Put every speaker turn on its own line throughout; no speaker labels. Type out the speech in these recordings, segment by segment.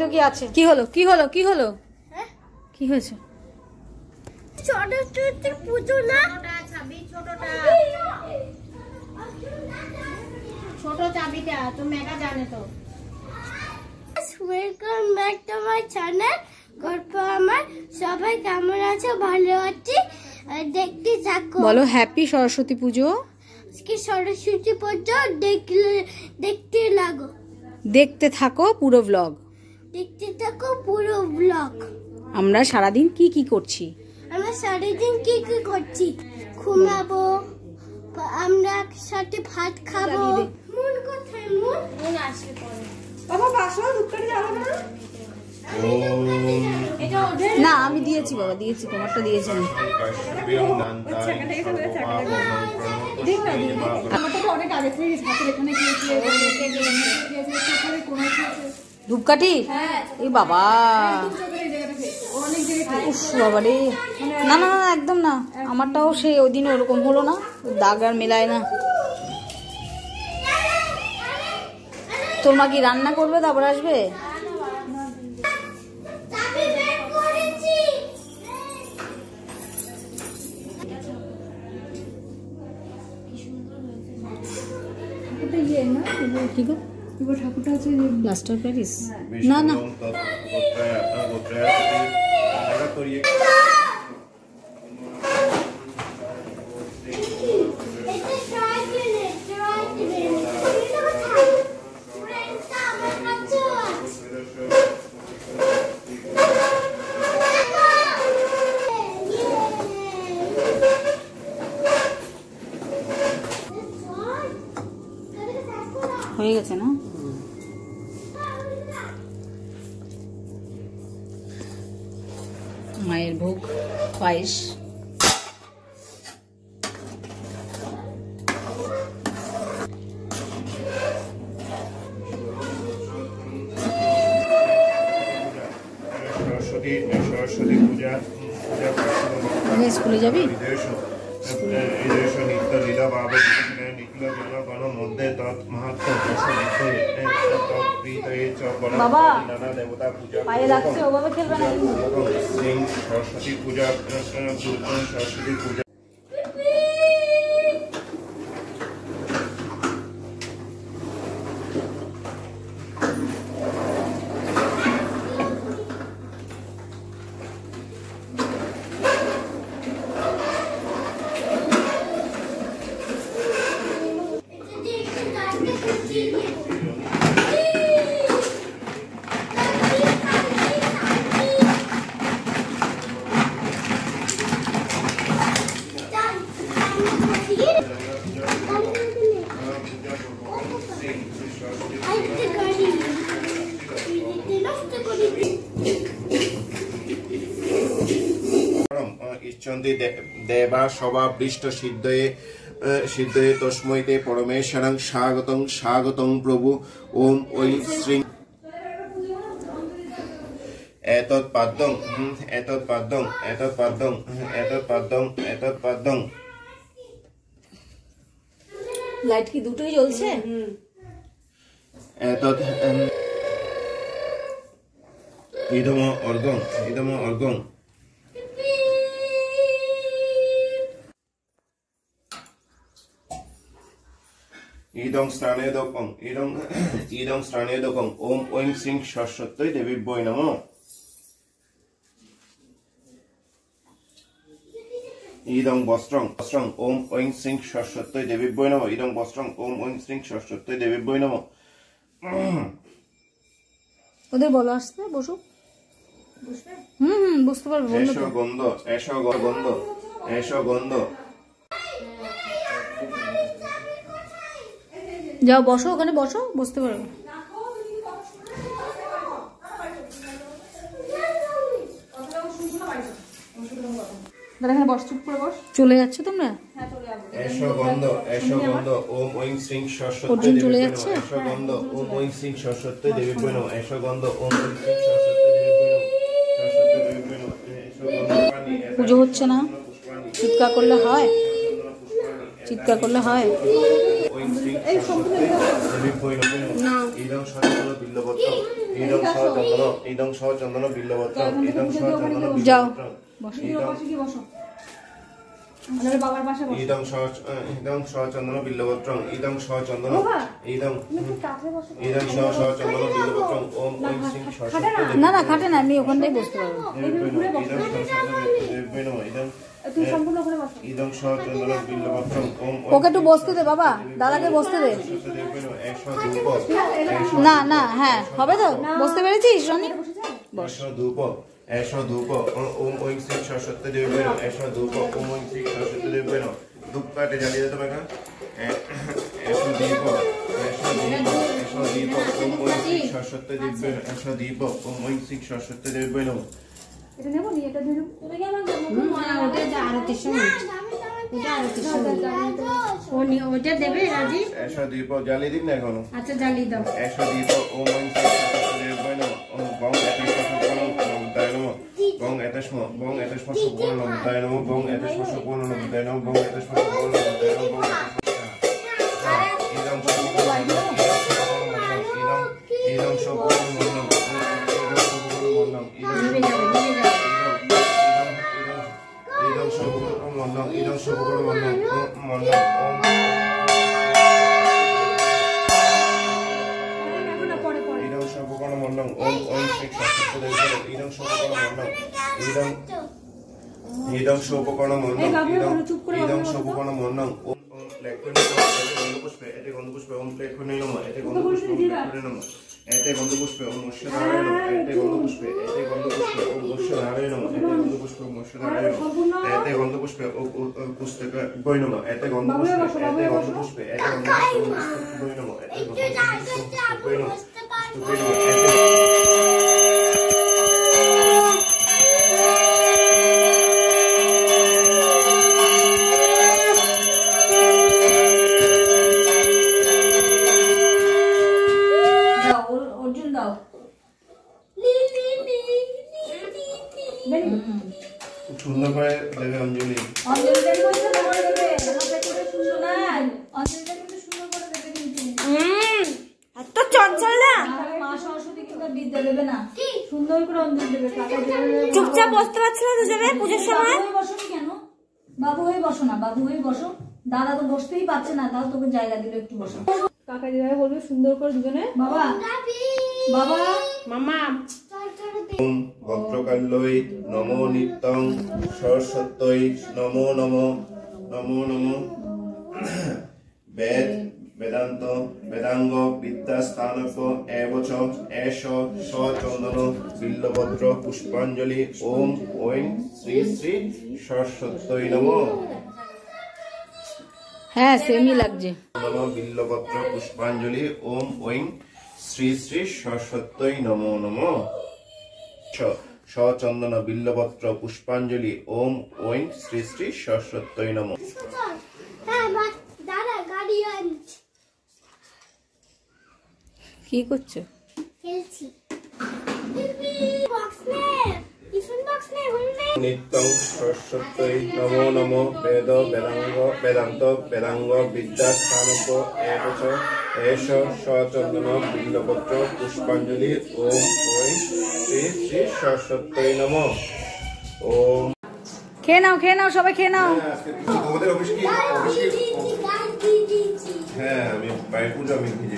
বাড়িতেও কি আছে? কি হলো কি হলো কি হলো? কি হয়েছে?
সরস্বতী পুজো না, ছোট চাবিটা তো মেগা জানে তো। Welcome back to my channel গল্প আমার। সবাই কেমন আছো? ভালো আছি। দেখতে থাকো।
বলো হ্যাপি সরস্বতী পুজো।
আজকে সরস্বতী পুজো দেখতে লাগো।
দেখতে থাকো পুরো ব্লগ।
দেখতে থাকো পুরো ব্লগ।
আমরা সারাদিন কি কি করছি?
আমরা সারাদিন কি কি করছি? ঘুমাবো, আমরা সাথে ভাত খাবো। মন কোথায়? মন আসলে পরে বাবা বাসা দুধকাটি যাবে না।
না আমি দিয়েছি বাবা, দিয়েছি, তোমারটা দিয়েছি আমি। ধূপকাঠি? এই বাবা বাবা রে, না না না একদম না, আমারটাও সেই ওই দিন ওরকম হলো না, দাগ আর মেলায় না। তোর মা কি রান্না করবে তারপর আসবে? ঠাকুরটা হচ্ছে প্লাস্টার প্যারিস। না না হয়ে গেছে না? মায়ের ভোগ পায়েস।
সরস্বতী পূজা
স্কুলে যাবি?
নিত্য লীলা ভাবে নিখিল জনগণ মধ্যে তৎ মাহাত্ম
বাবা
নানা দেবতা পূজা
পায়ে লাগছে, ওভাবে খেলবে না।
সরস্বতী পূজা সরস্বতী পূজা দেবা সভা পৃষ্ঠ সিদ্ধয়ে সিদ্ধয়ে তস্মৈতে পরমেশ্বরং স্বাগতং স্বাগতং প্রভু। ওম ঐ শ্রী এতৎ পাদ্যং এতৎ পাদ্যং এতৎ পাদ্যং এতৎ পাদ্যং এতৎ পাদ্যং।
লাইট কি দুটোই জ্বলছে?
এতৎ ইদম অর্ঘং ইদম অর্ঘং। ইদং স্নানেদকং ইদং স্নানেদকং। ওম ঐং শ্রীং সরস্বত্যৈ দেবীভ্যৈ নমঃ। ইদং বস্ত্রং ওম ঐং শ্রীং সরস্বত্যৈ দেবীভ্যৈ নমঃ। ইদং বস্ত্রং ওম ঐং শ্রীং সরস্বত্যৈ দেবীভ্যৈ নমঃ।
ওদের বলো আসতে, বসো। বুঝতে পারবো।
এসো গন্ধ এসো গন্ধ এসো গন্ধ।
যাও বসো, ওখানে বসো, বুঝতে পারবো। এখানে বস, চুপ করে বস। চলে যাচ্ছে তোমরা?
এসো গন্ধ ওম ঐং শ্রীং সরস্বত্যৈ
চলে
দেবীভ্যৈ
যাচ্ছে।
নমঃ। এসো গন্ধ ওম ঐং শ্রীং সরস্বত্যৈ দেবীভ্যৈ নমঃ। এসো গন্ধ ওম ঐং শ্রীং সরস্বত্যৈ দেবীভ্যৈ নমঃ। এসো গন্ধ।
পুজো হচ্ছে না, চিৎকার করলে হয়? চিৎকার করলে হয়?
ঐং শ্রীং সরস্বত্যৈ দেবীভ্যৈ নমঃ। ইদং সহ চন্দন বিল্লপত্র ইদং সহ চন্দন বিল্লপত্র ইদং সহ চন্দন
যাও
ইদং সহ চন্দন বিল্লপত্র ইদং সহ চন্দন বিল্লপত্র ওম ঐং শ্রীং সরস্বতী
না না খাটে না, আমি ওখানটাই বসতে পারবো।
ইদং সহ চন্দন বিল্লপত্র ওম
ওকে একটু বসতে দে বাবা, দাদাকে বসতে দে। না না, হ্যাঁ হবে তো, বসতে পেরেছিস রনি?
এসো ধূপ ওম ঐং শ্রী সরস্বতী দেবী এসো ধূপ ওম ঐং শ্রী সরস্বতী দেবী ধূপ কাটে জ্বালিয়ে দিতে পারে। এসো দীপ ওম ঐং শ্রী সরস্বতী দেবী এসো দীপ ওম ঐং শ্রী সরস্বতী দেবী
এটা নেব নি, এটা দিয়ে দেব।
ওটা আরতির সময়, ওটা আরতির সময় ওটা দেবে রাজি।
এসো দীপ জ্বালিয়ে দিন না এখনো।
আচ্ছা জ্বালিয়ে দাও।
এসো দীপ ওম ঐং শ্রী সরস্বতী দেবী ওম বং বং এতস্ম বং এতস্ম সুবর্ণ নমতায় নমঃ বং এতস্ম সুবর্ণ নমতায় নমঃ বং এতস্ম সুবর্ণ নমতায় নমঃ বং ইদং সুবর্ণ মন্ডলম ইদং সুবর্ণ মন্ডলম মন্ডলম ওম ঐং শ্রী সরস্বতী দেবী ইদং সুবর্ণ মন্ডলম ইদং সুবর্ণ মন্ডলম ইদং সুবর্ণ মন্ডলম ওম গন্ধপুষ্পে এতে গন্ধপুষ্পে ওম প্লেক্ষণে নমঃ এতে গন্ধপুষ্পে নমঃ এতে গন্ধপুষ্পে ওম মৎস্যধারায় নমঃ এতে গন্ধপুষ্পে ওম মৎস্যধারায় নমঃ এতে গন্ধপুষ্পে ওম মৎস্যধারায় নমঃ এতে গন্ধপুষ্পে ও পুস্তক বৈ নমঃ এতে গন্ধপুষ্পে ওম পুস্তক বৈ নমঃ এতে গন্ধপুষ্পে বৈ নমঃ
অর্জুন দাও।
সুন্দর করে দেবে অঞ্জলি।
অঞ্জলিটা কি সুন্দর করে দেবে? আমার পেটে সুন্দর না, অঞ্জলিটা কিন্তু সুন্দর করে দেবে কিন্তু।
এত চঞ্চল না,
মা সরস্বতী কিন্তু বিদ্যা দেবে না, সুন্দর করে অঞ্জলি দেবে। টাকা দেবে।
চুপচাপ বসতে পারছো না দুজনে পুজোর সময়?
বসো কেন? বাবু হয়ে বসো না, বাবু হয়ে বসো। দাদা তো বসতেই পারছে না, তাও তোকে জায়গা দিলে একটু বসো।
কাকা যেভাবে বলবে সুন্দর করে দুজনে।
বাবা বাবা
মামা
ওম ভদ্রকাল্যৈ নমো নিত্যং সরস্বত্যৈ নমো নমো নমো নমো বেদ বেদান্ত বেদাঙ্গ বিদ্যাস্থানক এবচ এষ সচন্দন বিল্লভদ্র পুষ্পাঞ্জলি ওম ঐং শ্রী শ্রী সরস্বত্যৈ নমঃ।
হ্যাঁ সেমই লাগছে।
নমঃ বিল্লভদ্র পুষ্পাঞ্জলি ওম ঐং শ্রী শ্রী সরস্বত্যৈ নমো নমঃ। সচন্দন বিল্লপত্র পুষ্পাঞ্জলি ওম ঐং শ্রী শ্রী সরস্বত্যৈ নমঃ।
কি করছো?
নিত্যং সরস্বত্যৈ নমো নমঃ বেদ বেদাঙ্গ বেদান্ত বেদাঙ্গ বিদ্যাস্থানক এবচ এষ সচন্দন বিল্লপত্র পুষ্পাঞ্জলি ওম ঐং শ্রী শ্রী সরস্বত্যৈ নমঃ। ওম
খেয়ে নাও সবাই খেয়ে নাও।
তোমাদের অফিসে কি হ্যাঁ আমি বাইরে পুজো আমি ভিজে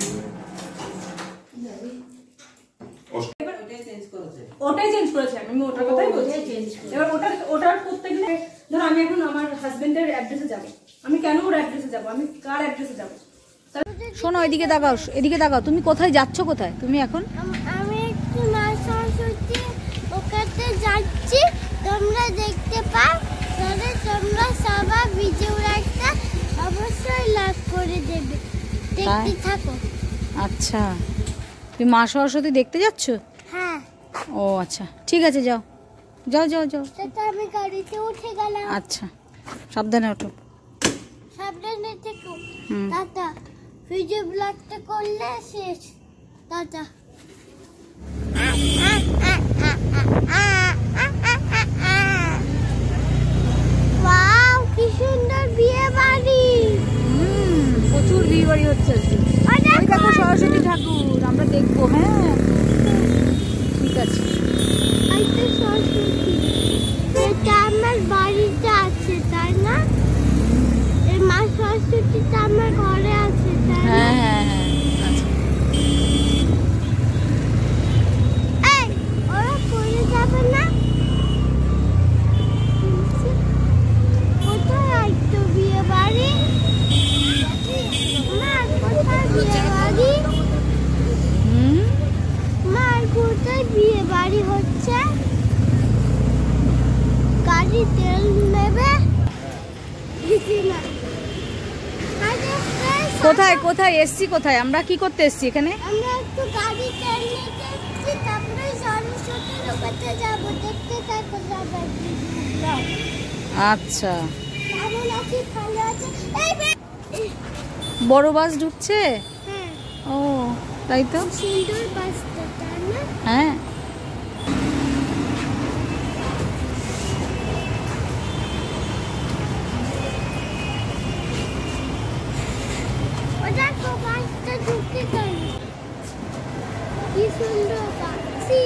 ওটাই চেঞ্জ করেছে, আমি ওটার কথাই বলছি। এবার ওটার করতে গেলে ধরো আমি এখন আমার হাজবেন্ডের অ্যাড্রেসে যাব, আমি কেন ওর অ্যাড্রেসে যাব, আমি কার অ্যাড্রেসে যাব?
শোনো এদিকে তাকাও, এদিকে তাকাও। তুমি কোথায় যাচ্ছ? কোথায় তুমি এখন?
আমি একটু মা সরস্বতী ওখানে যাচ্ছি, তোমরা দেখতে পাও। তাহলে তোমরা সবাই ভিডিওটা অবশ্যই লাইক করে দেবে, দেখতে থাকো।
আচ্ছা তুমি মা সরস্বতী দেখতে যাচ্ছ?
হ্যাঁ।
ও আচ্ছা ঠিক আছে, যাও যাও যাও যাও।
তো আমি গাড়িতে উঠে গেলাম।
আচ্ছা সাবধানে ওঠো।
সাবধানে থেকো। টাটা। ভিডিও ব্লগটা করলে শেষ। টাটা। ওয়াও কি সুন্দর বিয়ে বাড়ি।
প্রচুর বিয়ে বাড়ি হচ্ছে। ওই দেখো সরস্বতী ঠাকুর, আমরা
গাড়ি তেল নেবে কিছু না।
কোথায় কোথায় এসছি, কোথায় আমরা কি করতে এসছি এখানে?
আমরা একটু গাড়ি তেল নিতে এসেছি, তারপরে সরস্বতী লোকাতে যাবো। দেখতে থাকো সবাই।
আচ্ছা,
কেমন আছি? ভালো আছে? এই
বড় বাস ঢুকছে?
হ্যাঁ,
ও তাই তো।
সুন্দর বাসটা, তাই না?
হ্যাঁ,
ওটা তো বাসটা ঢুকে গেল। কি সুন্দর পাচ্ছি।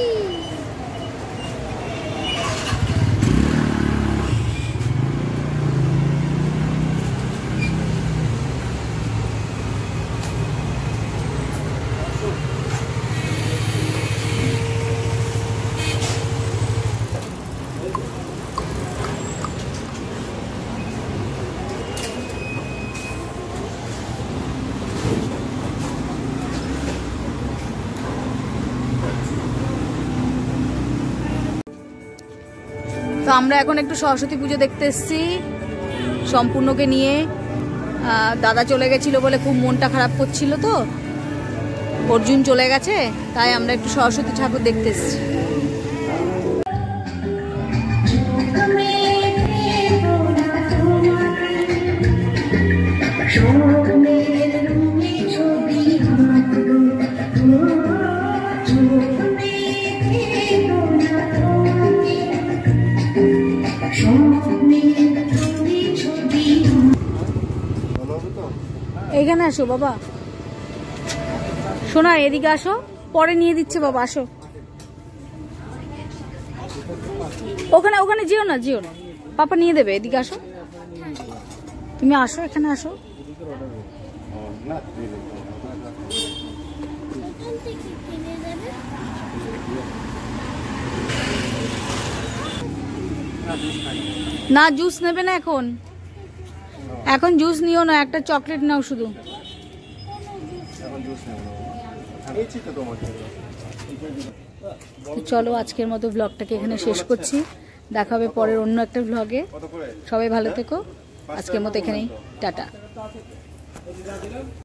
তো আমরা এখন একটু সরস্বতী পুজো দেখতে এসেছি সম্পূর্ণকে নিয়ে। দাদা চলে গেছিল বলে খুব মনটা খারাপ করছিল, তো অর্জুন চলে গেছে, তাই আমরা একটু সরস্বতী ঠাকুর দেখতে এসেছি। এইখানে আসো বাবা, শোনা এদিকে আসো, পরে নিয়ে দিচ্ছে বাবা, আসো। ওখানে ওখানে যেও না, যেও না, পাপা নিয়ে দেবে, এদিকে আসো, তুমি আসো, এখানে আসো।
এখান থেকে কিনে দেবে।
না জুস নেবে না এখন, এখন জুস নিও না, একটা চকলেট নাও শুধু। তো চলো আজকের মতো ব্লগটাকে এখানে শেষ করছি, দেখা হবে পরের অন্য একটা ব্লগে। সবাই ভালো থেকো, আজকের মতো এখানেই টাটা।